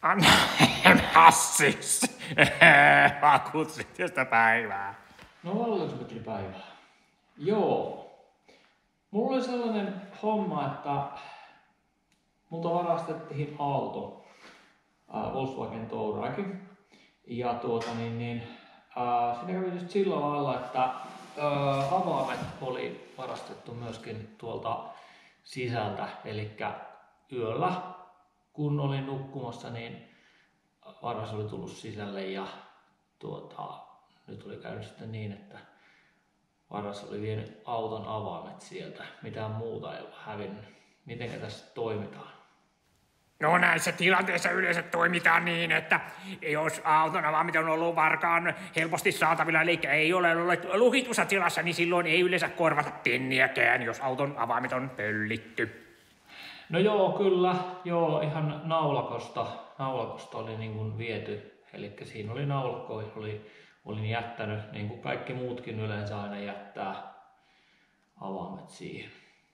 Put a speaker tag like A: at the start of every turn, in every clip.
A: Hassiksi. Vakuutusyhtiöstä päivää.
B: No valituusmetripäivää. Joo. Mulla oli sellainen homma, että multa varastettiin auto, Volkswagen Touareg. Ja siinä kävi just sillä lailla, että avaimet oli varastettu myöskin tuolta sisältä. Eli yöllä, kun olin nukkumassa, niin varas oli tullut sisälle ja nyt oli käynyt sitten niin, että varas oli vienyt auton avaimet sieltä. Mitään muuta ei ole hävinnyt. Mitenkä tässä toimitaan?
A: No näissä tilanteissa yleensä toimitaan niin, että jos auton avaimet on ollut varkaan helposti saatavilla, eli ei ole ollut lukitussa tilassa, niin silloin ei yleensä korvata penniäkään, jos auton avaimet on pöllitty.
B: No joo, kyllä. Joo, ihan naulakosta oli niin kuin viety. Eli siinä oli naulakko, olin jättänyt, niin kuin kaikki muutkin yleensä aina jättää avaimet siihen.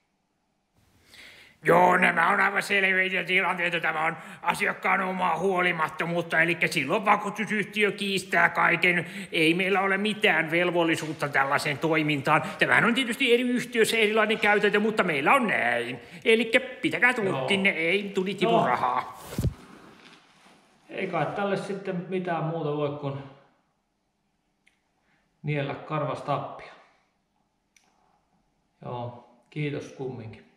A: Joo, nämä on aivan selviä tilanteita. Tämä on asiakkaan omaa huolimattomuutta, eli silloin vakuutusyhtiö kiistää kaiken. Ei meillä ole mitään velvollisuutta tällaiseen toimintaan. Tämähän on tietysti eri yhtiöissä erilainen käytäntö, mutta meillä on näin. Eli pitäkää tulkkinne, ei tuli tipun rahaa.
B: Ei kai tälle sitten mitään muuta voi kuin niellä karvastappia. Joo, kiitos kumminkin.